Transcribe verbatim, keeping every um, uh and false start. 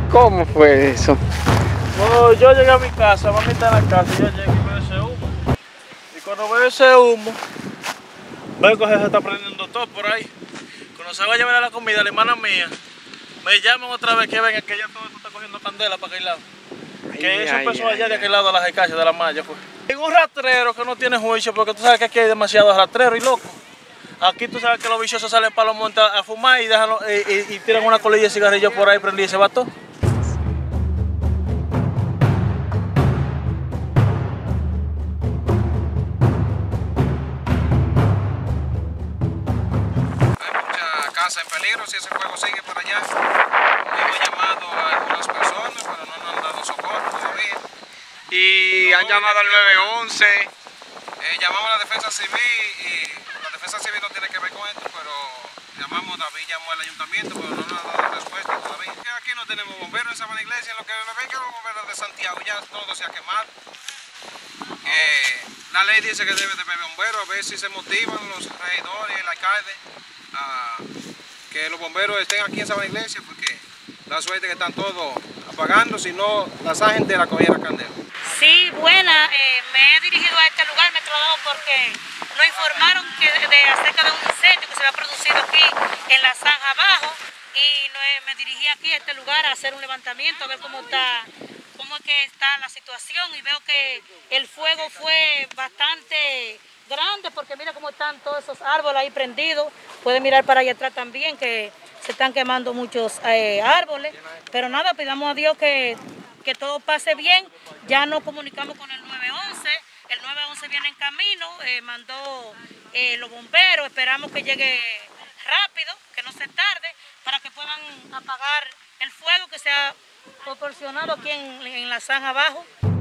¿Cómo fue eso? Bueno, yo llegué a mi casa, mami está en la casa, yo llegué y veo ese humo. Y cuando veo ese humo, veo que se está prendiendo todo por ahí. Cuando se va a llevar a la comida, la hermana mía, me llaman otra vez que venga, que ya todo esto está cogiendo candela para aquel lado. Que Ay, eso ay, empezó ay, allá de ay. aquel lado de las escarchas de la malla, pues. En un rastrero que no tiene juicio, porque tú sabes que aquí hay demasiados rastreros y locos. Aquí tú sabes que los viciosos salen para los montes a fumar y, dejan, y, y, y tiran una colilla de cigarrillo por ahí, prendí y se va todo. Casa en peligro, si ese fuego sigue por allá. Hemos llamado a algunas personas, pero no nos han dado socorro todavía. Y han llamado al nueve once. Eh, llamamos a la defensa civil y la defensa civil no tiene que ver con esto, pero llamamos, David llamó al ayuntamiento, pero no nos ha dado respuesta todavía. Aquí no tenemos bomberos en Sabana Iglesia, lo que me vengan los bomberos de Santiago ya todo se ha quemado. Eh, la ley dice que debe de haber bomberos, a ver si se motivan los regidores y el alcalde a que los bomberos estén aquí en Sabana Iglesia, porque la suerte que están todos apagando, si no la gente la cogiera candela. Sí, buena, eh, me he dirigido a este lugar, me he trasladado porque nos informaron que de, de, acerca de un incendio que se había producido aquí en la zanja abajo y no, me dirigí aquí a este lugar a hacer un levantamiento, a ver cómo está, cómo es que está la situación y veo que el fuego fue bastante grande porque mira cómo están todos esos árboles ahí prendidos. Pueden mirar para allá atrás también que se están quemando muchos eh, árboles, pero nada, pidamos a Dios que, que todo pase bien. Ya nos comunicamos con el nueve once, el nueve once viene en camino, eh, mandó eh, los bomberos, esperamos que llegue rápido, que no se tarde, para que puedan apagar el fuego que se ha proporcionado aquí en, en la zanja abajo.